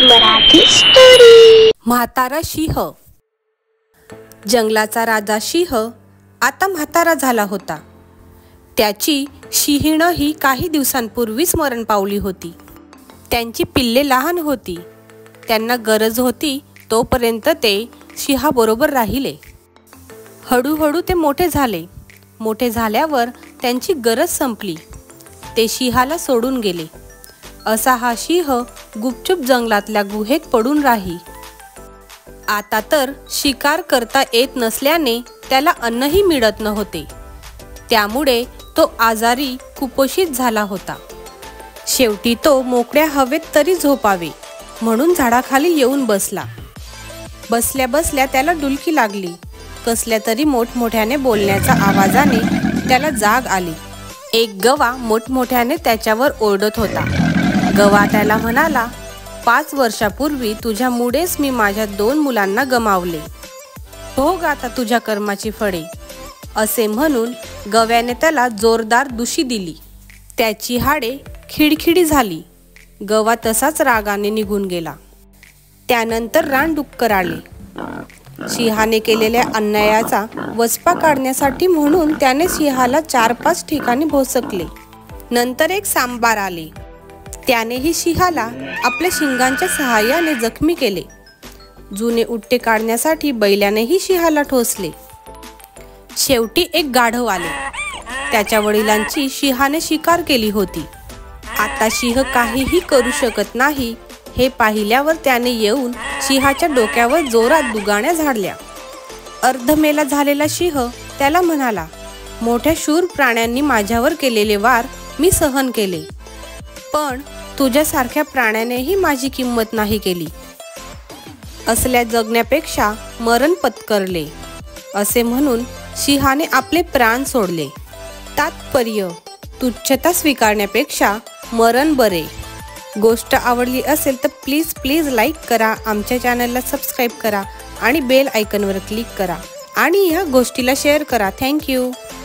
Marathi story. म्हातारा सिंह। जंगलाचा राजा सिंह आता म्हातारा झाला होता। त्याची सिंहीण ही काही दिवसांपूर्वीच मरण पावली होती। त्यांची पिल्ले लहान होती। त्यांना गरज होती तोपर्यंत ते सिंहाबरोबर राहिले। हळूहळू ते मोठे झाले। मोठे झाल्यावर त्यांची गरज संपली। ते सिंहाला सोडून गेले। असा हा सिंह गुपचूप जंगलातल्या गुहेत पडून राही। आता तर शिकार करता येत नसल्याने त्याला अन्नही मिळत नव्हते। त्यामुळे तो आजारी कुपोषित झाला होता। शेवटी तो मोकळ्या हवेत तरी झोपावे म्हणून झाडाखाली येऊन बसला। बसल्या बसल्या त्याला डुलकी लागली। कसल्या तरी मोठमोठ्याने बोलण्याच्या आवाजाने त्याला जाग आली। एक गवा मोठमोठ्याने त्याच्यावर ओरडत होता। गवा त्याला म्हणाला, 5 वर्षापूर्वी तुझ्यामुळेच मी माझ्या 2 मुलांना गमावले। भोग आता तुझ्या कर्माची फळे। असे म्हणून गव्याने त्याला जोरदार दुशी दिली। त्याची हाडे खिडखिडी झाली। गवा तसाच रागाने निघून गेला। त्यानंतर रानडुक्कर आले। सिंहाने केलेल्या अन्यायाचा वचपा काढण्यासाठी म्हणून त्याने सिंहाला 4-5 ठिकाणी भोसकले। नंतर एक सांबार आले। त्यानेही सिंहाला आपल्या शिंगांच्या सहाय्याने जखमी केले। जुने उट्टे काढण्यासाठी बैलानेही सिंहाला ठोसले। शेवटी एक गाढव आले। त्याच्या वडिलांची सिंहाने शिकार केली होती। आता सिंह काहीही करू शकत नाही हे पाहिल्यावर त्याने येऊन सिंहाच्या डोक्यावर जोरात दुगाण्या झाडल्या। अर्धमेला झालेला सिंह त्याला म्हणाला, मोठ्या शूर प्राण्यांनी माझ्यावर केलेले वार मी सहन केले, पण तुझ्यासारख्या प्राण्यानेही माझी किंमत नाही केली। असल्या जगण्यापेक्षा मरण पत्करले। असे म्हणून सिंहाने आपले प्राण सोडले। तात्पर्य, तुच्छता स्वीकारण्यापेक्षा मरण बरे। गोष्ट आवडली असेल तर प्लीज लाईक करा, आमच्या चॅनलला सबस्क्राईब करा आणि बेल आयकॉनवर क्लिक करा आणि ह्या गोष्टीला शेअर करा। थँक्यू।